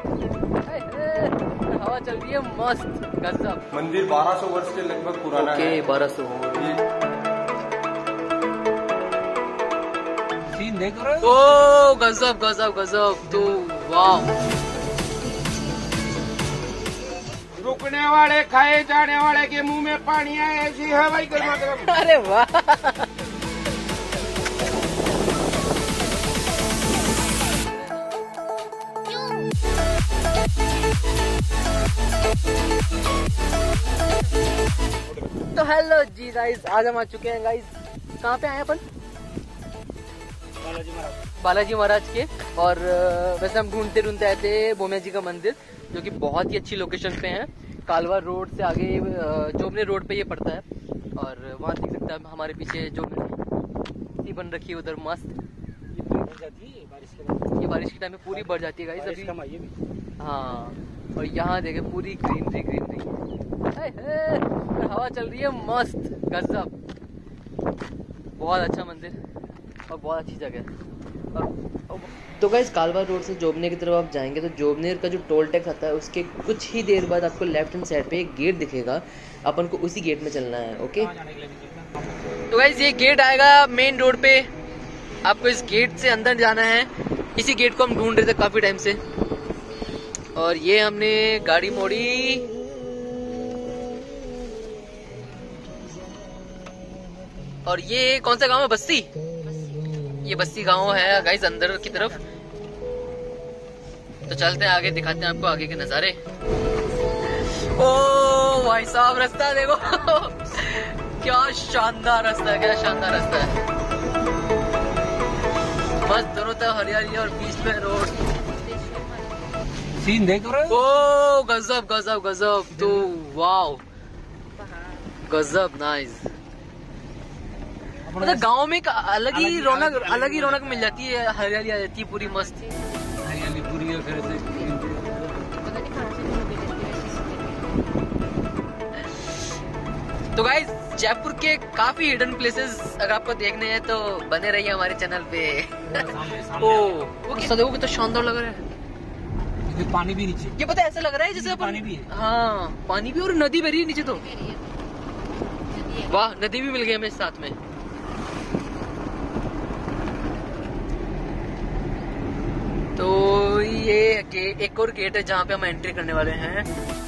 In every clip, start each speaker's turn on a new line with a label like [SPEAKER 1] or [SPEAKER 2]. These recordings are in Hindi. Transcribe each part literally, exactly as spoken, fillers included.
[SPEAKER 1] हवा चल रही है मस्त गजब।
[SPEAKER 2] मंदिर बारह सौ वर्ष के लगभग पुराना है।
[SPEAKER 1] ओके, बारह सौ।
[SPEAKER 2] सीन देख रहे हो?
[SPEAKER 1] ओ गजब गजब गजब। तो वाह,
[SPEAKER 2] रुकने वाले खाए जाने वाले के मुंह में पानी आए, ऐसी है भाई गर्मा गर्म।
[SPEAKER 1] अरे वाह। तो हेलो जी गाइस, आज हम आ चुके हैं गाइस, कहाँ पे आए अपन?
[SPEAKER 2] बालाजी महाराज
[SPEAKER 1] बालाजी महाराज के। और वैसे हम ढूंढते ढूंढते आए थे भोमिया जी का मंदिर, जो कि बहुत ही अच्छी लोकेशन पे है। कालवा रोड से आगे जोबने रोड पे ये पड़ता है। और वहाँ देख सकते हैं हमारे पीछे जोबने बन रखी है उधर मस्त। ये बारिश के टाइम में पूरी बढ़ जाती है गाइस अभी। हाँ, और यहाँ देखे पूरी ग्रीनरी ग्रीनरी, हवा चल रही है मस्त गजब। बहुत अच्छा मंदिर और बहुत अच्छी जगह है। तो गाइस, कालवा रोड से जोबने की तरफ आप जाएंगे तो जोबनेर का जो टोल टैक्स आता है उसके कुछ ही देर बाद आपको लेफ्ट हैंड साइड पे एक गेट दिखेगा। अपन को उसी गेट में चलना है। ओके, तो गाइस ये गेट आएगा मेन रोड पे। आपको इस गेट से अंदर जाना है। इसी गेट को हम ढूंढ रहे थे काफी टाइम से, और ये हमने गाड़ी मोड़ी। और ये कौन सा गांव है? बस्ती। ये बस्ती गांव है गाइस, अंदर की तरफ। तो चलते हैं आगे, दिखाते हैं आपको आगे के नजारे। ओ भाई साहब, रास्ता देखो। क्या शानदार रास्ता है, क्या शानदार रास्ता है। बस दोनों तरफ हरियाली और बीच में रोड।
[SPEAKER 2] सीन देख रहे हो?
[SPEAKER 1] ओ गजब गजब गजब। तो वाव, गजब नाइस। मतलब गांव में एक अलग ही रौनक अलग ही रौनक मिल जाती है, हरियाली आ जाती है पूरी मस्त।
[SPEAKER 2] हरियाली पूरी
[SPEAKER 1] तो गाइस, जयपुर के काफी हिडन प्लेसेस अगर आपको देखने हैं तो बने रहिए हमारे चैनल पे। ओ वो कितना देखो, कितना शानदार लग रहा है।
[SPEAKER 2] पानी भी नीचे,
[SPEAKER 1] ये पता है ऐसा लग रहा है जैसे
[SPEAKER 2] पानी भी है।
[SPEAKER 1] हाँ, पानी भी, और नदी बह रही है नीचे। तो वाह, नदी भी मिल गई हमें साथ में। तो ये एक और गेट है जहाँ पे हम एंट्री करने वाले हैं।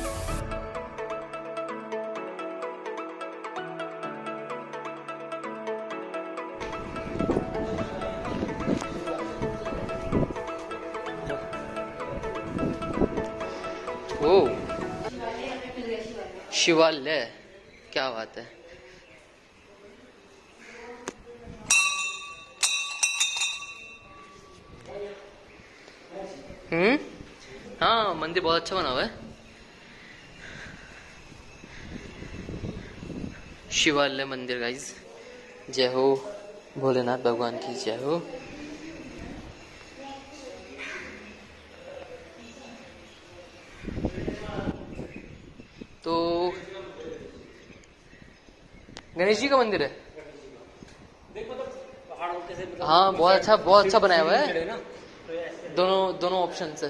[SPEAKER 1] ओ शिवालय, क्या बात है। हम्म हाँ, मंदिर बहुत अच्छा बना हुआ है। शिवालय मंदिर गाइज, जय हो भोलेनाथ भगवान की जय हो। तो गणेश जी का मंदिर है। हाँ, बहुत अच्छा, बहुत अच्छा बनाया हुआ है। दोनों दोनों ऑप्शन है।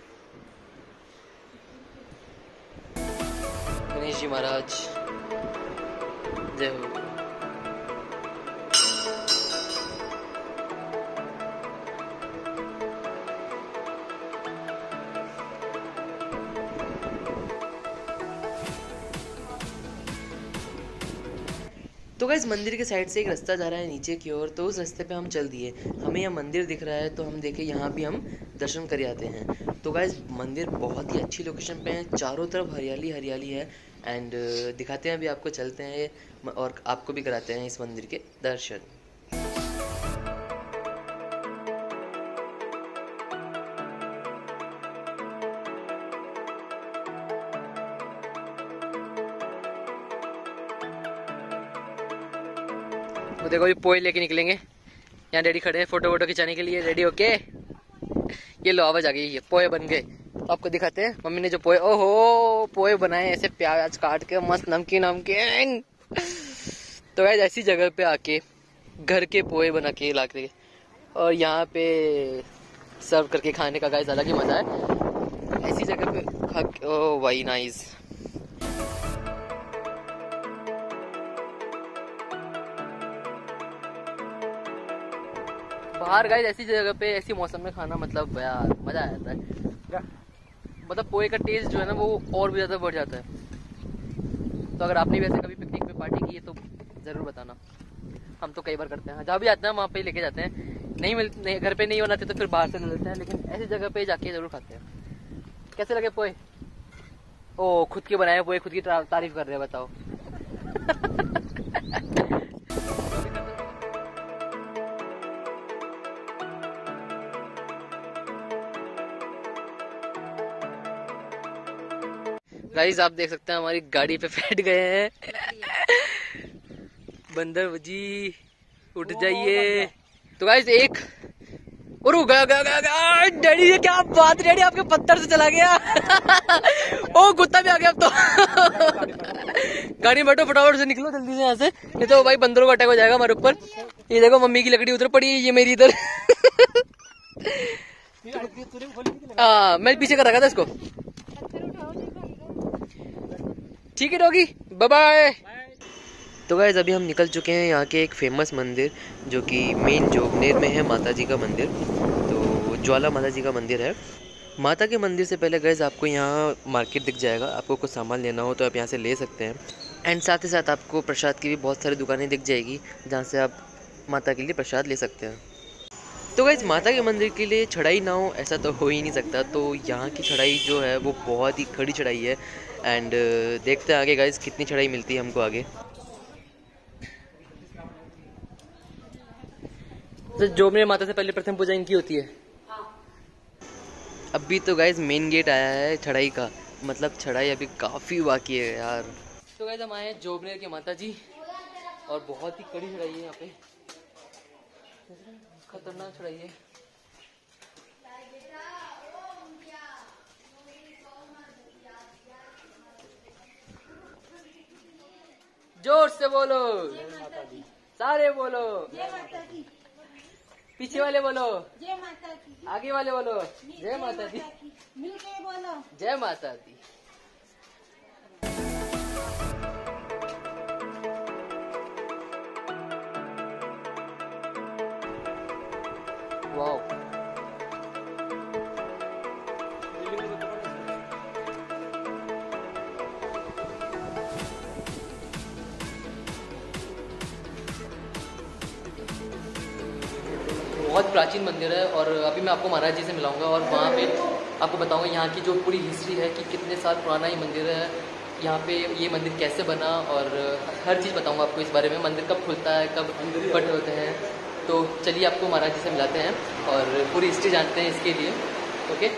[SPEAKER 1] गणेश जी महाराज जय हो। तो गाइस, मंदिर के साइड से एक रास्ता जा रहा है नीचे की ओर, तो उस रास्ते पे हम चल दिए। हमें यह मंदिर दिख रहा है तो हम देखे यहाँ भी हम दर्शन कर आते हैं। तो गाइस, मंदिर बहुत ही अच्छी लोकेशन पे है, चारों तरफ हरियाली हरियाली है। एंड दिखाते हैं अभी आपको, चलते हैं और आपको भी कराते हैं इस मंदिर के दर्शन। तो देखो, ये पोए लेके निकलेंगे। यहाँ डैडी खड़े हैं फोटो वोटो खिंचाने के लिए। रेडी ओके, ये लो आवाज आ गई, ये पोए बन गए। तो आपको दिखाते हैं मम्मी ने जो पोए, ओहो पोए बनाए ऐसे प्याज काट के मस्त नमकीन नमकीन। तो गाइस, ऐसी जगह पे आके घर के पोए बना के ला के और यहाँ पे सर्व करके खाने का गाइस अलग ही मजा है। ऐसी जगह पे खा, ओ भाई नाइस। बाहर गाइस ऐसी जगह पे ऐसी मौसम में खाना मतलब यार मजा आ जाता है। मतलब पोहे का टेस्ट जो है ना वो और भी ज्यादा बढ़ जाता है। तो अगर आपने भी ऐसे कभी पिकनिक पे पार्टी की है तो जरूर बताना। हम तो कई बार करते हैं, जहाँ भी जाते हैं वहाँ पे लेके जाते हैं। नहीं मिलते घर पे नहीं बनाते तो फिर बाहर से ले लेते हैं, लेकिन ऐसी जगह पे जाके जरूर खाते हैं। कैसे लगे पोहे? ओ खुद के बनाए पोहे खुद की तारीफ कर रहे हैं, बताओ। गाइस आप देख सकते हैं हमारी गाड़ी पे बैठ गए हैं बंदर जी, उठ जाइए। तो गाइस एक और गया गया गया गया डैडी, ये क्या बात, डैडी आपके पत्थर से चला गया। ओ कुत्ता भी आ गया अब तो। गाड़ी में बैठो, फटाफट से निकलो जल्दी से यहाँ से, नहीं तो भाई बंदरों का अटैक हो जाएगा हमारे ऊपर। ये देखो मम्मी की लकड़ी उधर पड़ी है, ये मेरी इधर। हाँ मैं पीछे कर रखा था इसको। ठीक है डॉगी, बाय बाय। तो गाइस अभी हम निकल चुके हैं यहाँ के एक फेमस मंदिर जो कि मेन जोगनेर में है, माता जी का मंदिर। तो ज्वाला माता जी का मंदिर है। माता के मंदिर से पहले गाइस आपको यहाँ मार्केट दिख जाएगा। आपको कुछ सामान लेना हो तो आप यहाँ से ले सकते हैं। एंड साथ ही साथ आपको प्रसाद की भी बहुत सारी दुकानें दिख जाएगी जहाँ से आप माता के लिए प्रसाद ले सकते हैं। तो गाइस माता के मंदिर के लिए चढ़ाई ना हो ऐसा तो हो ही नहीं सकता। तो यहाँ की चढ़ाई जो है वो बहुत ही खड़ी चढ़ाई है। एंड देखते हैं आगे गाइस कितनी चढ़ाई मिलती है हमको आगे। तो जोगनेर माता से पहले प्रथम पूजा इनकी होती है। अभी तो गाइस मेन गेट आया है चढ़ाई का, मतलब चढ़ाई अभी काफ़ी बाकी है यार। तो गाइस हम आए हैं जोगनेर के माता जी और बहुत ही कड़ी चढ़ाई है यहाँ पे, खतरनाक चढ़ाई है। जोर से बोलो, सारे बोलो, पीछे वाले बोलो जय माता दी, आगे वाले बोलो जय माता दी, मिलके बोलो जय माता दी। वाओ बहुत प्राचीन मंदिर है। और अभी मैं आपको महाराज जी से मिलाऊंगा और वहाँ पे आपको बताऊंगा यहाँ की जो पूरी हिस्ट्री है कि कितने साल पुराना ये मंदिर है, यहाँ पे ये मंदिर कैसे बना और हर चीज़ बताऊंगा आपको इस बारे में। मंदिर कब खुलता है, कब बंद होते हैं। तो चलिए आपको महाराज जी से मिलाते हैं और पूरी हिस्ट्री जानते हैं इसके लिए। ओके,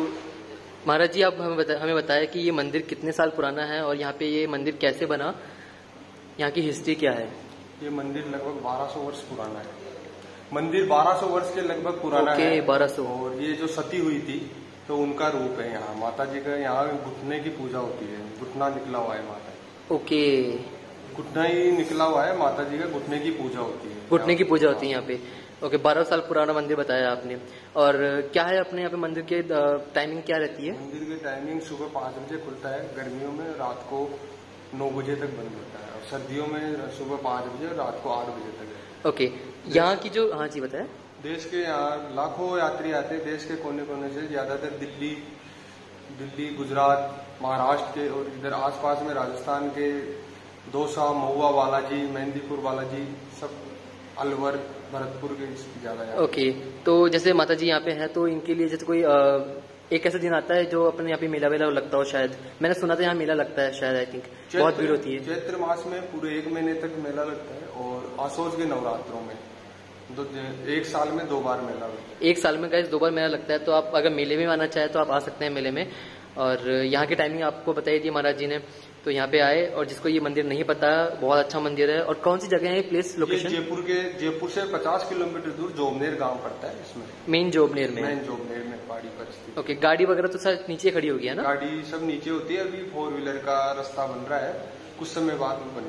[SPEAKER 1] तो महाराज जी आप हमें बता हमें बताया कि ये मंदिर कितने साल पुराना है और यहाँ पे ये मंदिर कैसे बना, यहाँ की हिस्ट्री क्या है।
[SPEAKER 3] ये मंदिर लगभग बारह सौ वर्ष पुराना है। मंदिर बारह सौ वर्ष के लगभग पुराना
[SPEAKER 1] okay,
[SPEAKER 3] है।
[SPEAKER 1] बारह सौ।
[SPEAKER 3] और ये जो सती हुई थी तो उनका रूप है यहाँ माता जी का। यहाँ घुटने की पूजा होती है, घुटना निकला हुआ है माता।
[SPEAKER 1] ओके,
[SPEAKER 3] घुटना ही निकला हुआ है माता जी का, घुटने की पूजा होती है,
[SPEAKER 1] घुटने की पूजा होती है यहाँ पे। ओके, बारह साल पुराना मंदिर बताया आपने। और क्या है अपने यहाँ पे मंदिर के टाइमिंग क्या रहती है?
[SPEAKER 3] मंदिर की टाइमिंग सुबह पाँच बजे खुलता है, गर्मियों में रात को नौ बजे तक बंद होता है, और सर्दियों में सुबह पाँच बजे और रात को आठ बजे तक है।
[SPEAKER 1] ओके, यहाँ की जो, हाँ जी बताए।
[SPEAKER 3] देश के यहाँ लाखों यात्री आते हैं, देश के कोने कोने से, ज्यादातर दिल्ली दिल्ली गुजरात महाराष्ट्र के और इधर आसपास में राजस्थान के दौसा, महुआ बालाजी, मेहंदीपुर बालाजी, सब अलवर भरतपुर के ज्यादा।
[SPEAKER 1] ओके, तो जैसे माता जी यहाँ पे है तो इनके लिए जैसे कोई आ, एक ऐसा दिन आता है जो अपने यहाँ पे मेला वेला लगता हो शायद, मैंने सुना था यहाँ मेला लगता है शायद, आई थिंक बहुत भीड़ होती है।
[SPEAKER 3] चैत्र मास में पूरे एक महीने तक मेला लगता है और आसोज के नवरात्रों में दो, एक साल में दो बार मेला लगता है।
[SPEAKER 1] एक साल में गाइस दो बार मेला लगता है। तो आप अगर मेले में आना चाहे तो आप आ सकते हैं मेले में। और यहाँ की टाइमिंग आपको बताई थी महाराज जी ने, तो यहाँ पे आए। और जिसको ये मंदिर नहीं पता, बहुत अच्छा मंदिर है। और कौन सी जगह है ये प्लेस लोकेशन?
[SPEAKER 3] जयपुर के जयपुर से पचास किलोमीटर दूर जोबनेर गांव पड़ता है। इसमें
[SPEAKER 1] मेन जोबनेर में,
[SPEAKER 3] मेन जोबनेर में पहाड़ी पर स्थित।
[SPEAKER 1] ओके, गाड़ी वगैरह तो सर नीचे खड़ी होगी है ना?
[SPEAKER 3] गाड़ी सब नीचे होती है। अभी फोर व्हीलर का रास्ता बन रहा है, कुछ समय बाद में बन जाएगा।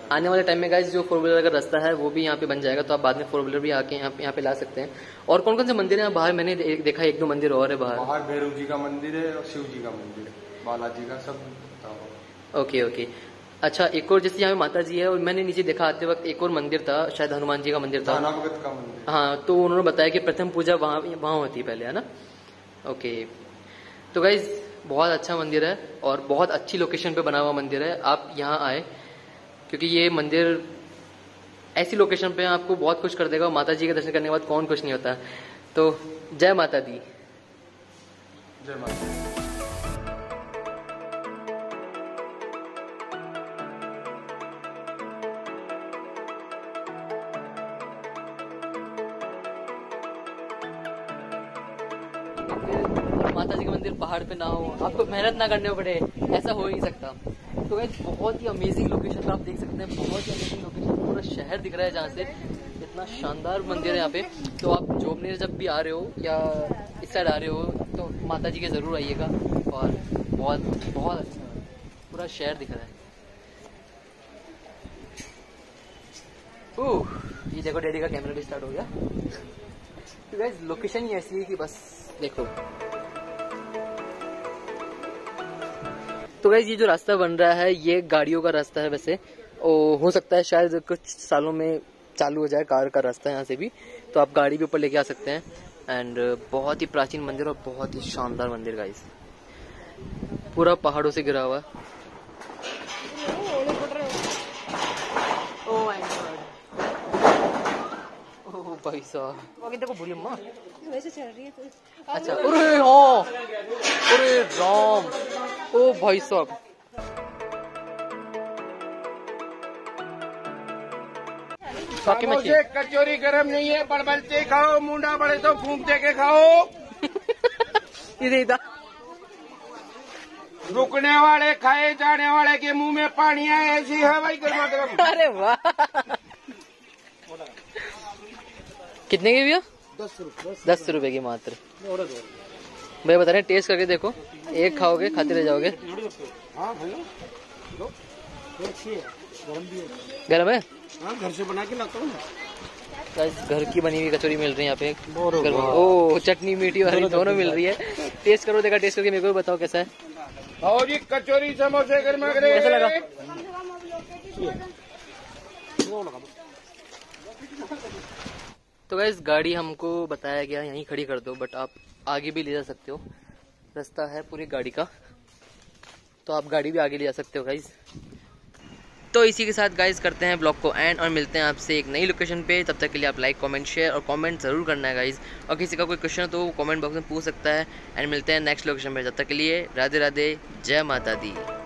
[SPEAKER 1] आने वाले टाइम में गाइस जो फोर व्हीलर का रास्ता है वो भी यहाँ पे बन जाएगा, तो आप बाद में फोर व्हीलर भी आके यहाँ पे यहाँ पे ला सकते हैं। और कौन कौन से मंदिर हैं बाहर? मैंने दे, देखा एक दो मंदिर और है बाहर।
[SPEAKER 3] बाहर भैरव जी का मंदिर है और शिव जी का मंदिर है, बालाजी का, सब बताओ।
[SPEAKER 1] ओके ओके अच्छा, एक और जैसे यहाँ पे माता जी है, और मैंने नीचे देखा आते वक्त एक और मंदिर था, शायद हनुमान जी का मंदिर था,
[SPEAKER 3] भगत का मंदिर।
[SPEAKER 1] हाँ, तो उन्होंने बताया कि प्रथम पूजा वहाँ वहाँ होती है पहले, है ना? ओके, तो गाइज बहुत अच्छा मंदिर है और बहुत अच्छी लोकेशन पे बना हुआ मंदिर है। आप यहाँ आए क्योंकि ये मंदिर ऐसी लोकेशन पे आपको बहुत खुश कर देगा। माता जी के दर्शन करने के बाद कौन खुश नहीं होता। तो जय माता दी।
[SPEAKER 3] जय माता दी।
[SPEAKER 1] माता जी का मंदिर पहाड़ पे ना हो, आपको मेहनत ना करने पड़े, ऐसा हो ही नहीं सकता। तो गाइस बहुत ही अमेजिंग लोकेशन पे आप देख सकते हैं, बहुत ही अमेजिंग लोकेशन, पूरा शहर दिख रहा है जहाँ से, इतना शानदार मंदिर है यहाँ पे। तो आप जोबनेर जब भी आ रहे हो या इस साइड आ रहे हो तो माता जी के जरूर आइएगा, और बहुत बहुत अच्छा है, पूरा शहर दिख रहा है। ओह, ये देखो डैडी का कैमरा भी स्टार्ट हो गया। तो गाइस लोकेशन ही ऐसी है कि बस देखो। तो गाइस ये जो रास्ता बन रहा है ये गाड़ियों का रास्ता है वैसे, और हो सकता है शायद कुछ सालों में चालू हो जाए कार का रास्ता यहाँ से भी, तो आप गाड़ी भी ऊपर लेके आ सकते हैं। एंड बहुत ही प्राचीन मंदिर और बहुत ही शानदार मंदिर गाइस, पूरा पहाड़ों से घिरा हुआ। ओह भाई साहब, देखो बुरी अम्मा
[SPEAKER 4] वैसे चल रही है तो।
[SPEAKER 1] अच्छा, अरे हाँ, अरे राम, ओ भाई साहब,
[SPEAKER 2] मुझे कचौरी गरम नहीं है, बड़बलते खाओ, मुंडा बड़े तो फूंकते के खाओ।
[SPEAKER 1] इधर इधर
[SPEAKER 2] रुकने वाले खाए जाने वाले के मुंह में पानी आए, ऐसी है भाई गर्मा गर्म।
[SPEAKER 1] अरे वाह, कितने की भैया?
[SPEAKER 2] दस रुपये
[SPEAKER 1] दस रुपए की मात्र। भैया बता रहे हैं, टेस्ट करके देखो, एक खाओगे खाते रह जाओगे।
[SPEAKER 2] हाँ भैया, अच्छी है, गरम भी है।
[SPEAKER 1] गरम है?
[SPEAKER 2] हाँ, घर से बना के लाता हूँ।
[SPEAKER 1] घर की बनी हुई कचौरी मिल रही है यहाँ पे। ओ, चटनी मीठी और हरी दोनों मिल रही है। टेस्ट करो, देखा टेस्ट करके मेरे को बताओ कैसा है।
[SPEAKER 2] और जी कचौरी समोसे गर्मा गर्म
[SPEAKER 1] कैसा लगा? तो गाइस गाड़ी हमको बताया गया यहीं खड़ी कर दो, बट आप आगे भी ले जा सकते हो, रास्ता है पूरी गाड़ी का, तो आप गाड़ी भी आगे ले जा सकते हो गाइस। तो इसी के साथ गाइस करते हैं ब्लॉग को एंड, और मिलते हैं आपसे एक नई लोकेशन पे। तब तक के लिए आप लाइक कमेंट शेयर और कमेंट जरूर करना है गाइस, और किसी का कोई क्वेश्चन हो तो वो कमेंट बॉक्स में पूछ सकता है। एंड मिलते हैं नेक्स्ट लोकेशन पे, जब तक के लिए राधे राधे, जय माता दी।